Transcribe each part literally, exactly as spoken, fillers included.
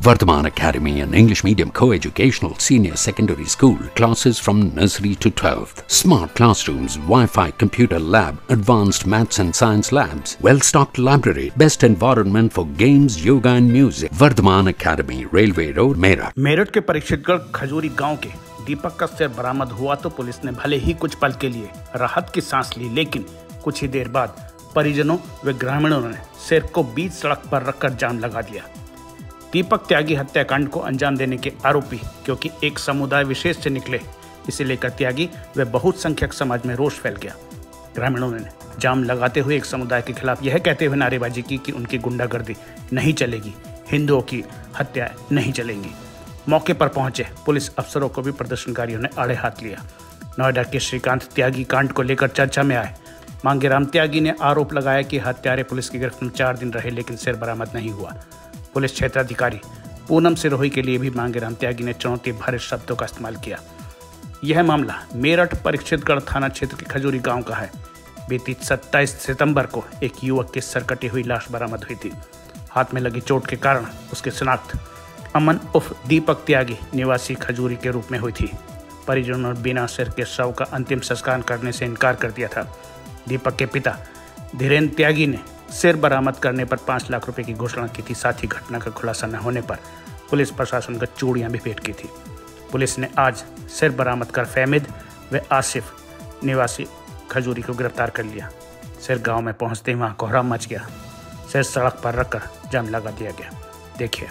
Vardhaman Academy, an English medium co-educational senior secondary school, classes from nursery to twelfth. Smart classrooms, Wi-Fi computer lab, advanced maths and science labs, well-stocked library, best environment for games, yoga and music. Vardhaman Academy, Railway Road, Meerut. Meerut के परीक्षितगढ़ खजूरी गांव के दीपक का सिर बरामद हुआ तो police ने भले ही कुछ पल के लिए राहत की सांस ली, लेकिन कुछ ही देर बाद परिजनों व ग्रामीणों ने सिर को बीच सड़क पर रखकर जाम लगा दिया। दीपक त्यागी हत्याकांड को अंजाम देने के आरोपी क्योंकि एक समुदाय विशेष से निकले, इसे लेकर त्यागी व बहुसंख्यक समाज में रोष फैल गया। ग्रामीणों ने जाम लगाते हुए एक समुदाय के खिलाफ यह कहते हुए नारेबाजी की कि उनकी गुंडागर्दी नहीं चलेगी, हिंदुओं की हत्याएं नहीं चलेंगी। मौके पर पहुंचे पुलिस अफसरों को भी प्रदर्शनकारियों ने आड़े हाथ लिया। नोएडा के श्रीकांत त्यागी कांड को लेकर चर्चा में आए। मांगेराम त्यागी ने आरोप लगाया कि हत्यारे पुलिस की गिरफ्त में चार दिन रहे लेकिन सिर बरामद नहीं हुआ। पुलिस क्षेत्राधिकारी पूनम सिरोही के लिए भी मांगेराम त्यागी ने चुनौती भरे शब्दों का इस्तेमाल किया। यह मामला मेरठ परीक्षितगढ़ थाना क्षेत्र के खजूरी गांव का है। बीती सत्ताईस सितंबर को एक युवक की सरकटी हुई लाश बरामद हुई थी। हाथ में लगी चोट के कारण उसकी शिनाख्त अमन उर्फ दीपक त्यागी निवासी खजूरी के रूप में हुई थी। परिजनों ने बिना सिर के शव का अंतिम संस्कार करने से इनकार कर दिया था। दीपक के पिता धीरेन्द्र त्यागी ने सिर बरामद करने पर पाँच लाख रुपए की घोषणा की थी। साथ ही घटना का खुलासा न होने पर पुलिस प्रशासन को चूड़ियां भी भेंट की थी। पुलिस ने आज सिर बरामद कर फहमिद व आसिफ निवासी खजूरी को गिरफ्तार कर लिया। सिर गांव में पहुंचते ही वहां कोहराम मच गया। सिर सड़क पर रखकर जाम लगा दिया गया। देखिए।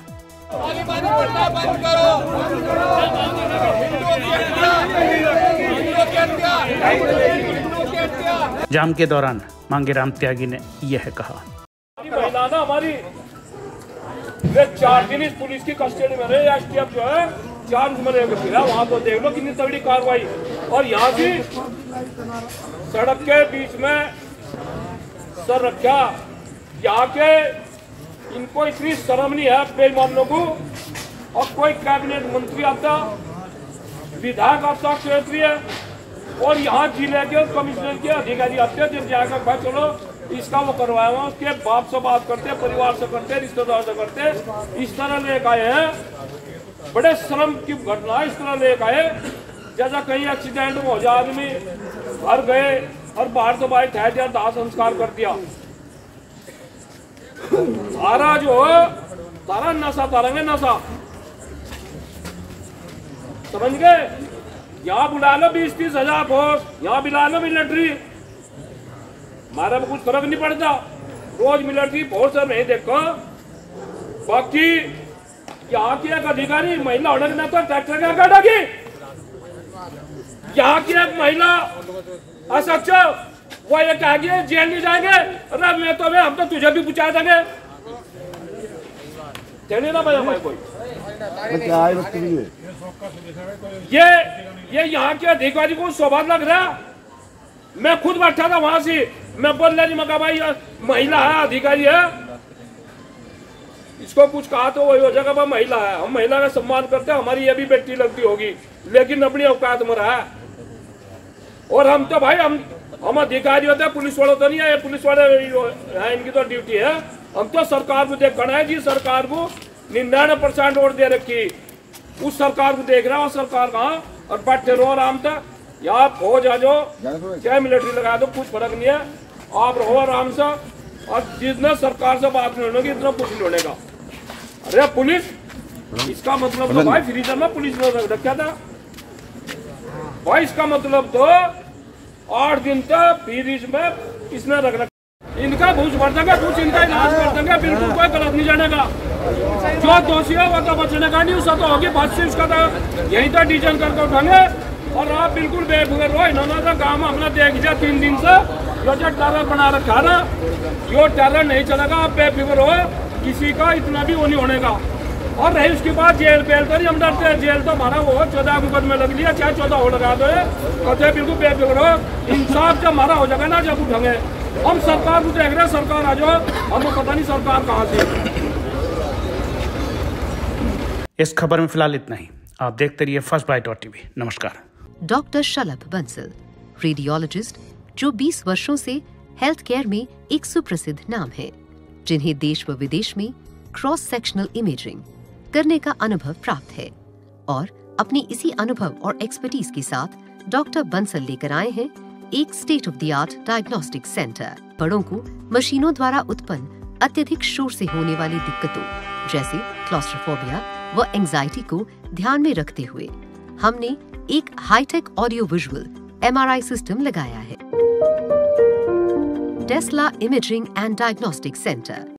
जाम के दौरान मांगेराम त्यागी ने यह कहा। महिला ना हमारी वे चार दिन इस पुलिस की कस्टडी में रहे। एसटीएफ जो है चार मरे फिर वहां तो देख लो कितनी तगड़ी कार्रवाई। और यहाँ से सड़क के बीच में सर रखा। यहाँ के इनको इतनी शर्म नहीं है बेईमानों को। और कोई कैबिनेट मंत्री आता, विधायक आता क्षेत्रीय, और यहाँ जिले के कमिश्नर के अधिकारी आते हैं। जब जाकर भाई चलो इसका वो करवाया हुआ, उसके बाप से बात करते, परिवार से करते, रिश्तेदार से करते, इस तरह लेकर आए हैं। बड़े शर्म की घटना इस तरह लेकर आए जैसा कहीं एक्सीडेंट हो जाए, आदमी घर गए और बाहर से बाहर ठहर दिया, दाह संस्कार कर दिया। तारा जो तारा नशा तारेंगे नशा, समझ गए। यहाँ बुला लो बीस तीस हजार फोर्स, यहाँ बुला लो मिलिट्री, हमारा में कुछ फर्क नहीं पड़ता। रोज मिलिट्री फोर्स नहीं देखो। बाकी यहाँ की एक अधिकारी महिला होने के नाते ट्रैक्टर का काटेगी। यहाँ की एक महिला असच वो ये कहेगी जेल नहीं जाएंगे। अरे मैं तो मैं हम तो तुझे भी पूछा देंगे। ना भाई भाई कोई ये ये यहाँ के अधिकारी को स्वभाव लग रहा। मैं खुद बैठा था वहां से, मैं बोल रहा मका भाई महिला है, अधिकारी है, इसको कुछ कहा तो वही हो जाएगा महिला है। हम महिला का सम्मान करते हैं, हमारी ये भी बेटी लगती होगी, लेकिन अपनी औकात में रहा है। और हम तो भाई हम हम अधिकारी होते हैं, पुलिस वाले तो नहीं है। पुलिस वाले है, इनकी तो ड्यूटी है। हम तो सरकार को देख खड़ा है जी। सरकार को निन्यानवे परसेंट वोट दे रखी, उस सरकार को देख रहा है। सरकार कहाँ और बैठे रहो आराम से। यहाँ फौज आ जाओ चाहे मिलिट्री लगा दो, कुछ फर्क नहीं है। आप रहो आराम से। और जितने सरकार से बात नहीं होगी इतना कुछ नहीं होगा। अरे पुलिस, इसका मतलब तो भाई फ्रीजर में पुलिस ने रखा था भाई। इसका मतलब तो आठ दिन तक फ्रीज में इसने रख रखा। इनका घूस भर देंगे, कुछ इनका इलाज कर देंगे, बिल्कुल कोई गलत नहीं जानेगा। जो दोषी है वो तो बचने का नहीं, उसका तो होगी बात से, उसका तो यही तो डिजाइन करके उठाएंगे। और आप बिल्कुल बेफिक्र रहो। इन्होंने तो काम हमने देख लिया तीन दिन से, जो जो टेरर बना रखा ना, यो टेरर नहीं चलेगा। आप बेफिक्र रहो, किसी का इतना भी वो नहीं होने का। और रही उसके बाद जेल बेल तो नहीं हम डरते हैं। जेल तो हमारा वो चौदह मुकदमे लग लिया, चाहे चौदह हो लगा दो। कहते बिल्कुल बेफिक्र रहो, इंसाफ जब हमारा हो जाएगा ना, जब उठेंगे। हम सरकार को देख रहे हैं, सरकार आ जाओ, हमको पता नहीं सरकार कहाँ से। इस खबर में फिलहाल इतना ही। आप देखते रहिए फर्स्ट बाइट डॉट टीवी। नमस्कार। डॉक्टर शलभ बंसल, रेडियोलॉजिस्ट जो बीस वर्षों से हेल्थ केयर में एक सुप्रसिद्ध नाम है, जिन्हें देश व विदेश में क्रॉस सेक्शनल इमेजिंग, करने का अनुभव प्राप्त है और अपनी इसी अनुभव और एक्सपर्टीज के साथ डॉक्टर बंसल लेकर आए हैं एक state of the art diagnostic centre. बड़ों को मशीनों द्वारा उत्पन्न अत्यधिक शोर से होने वाली दिक्कतों जैसे क्लॉस्ट्रोफोबिया व एंजाइटी को ध्यान में रखते हुए हमने एक high tech audio visual M R I system लगाया है। Tesla imaging and diagnostic centre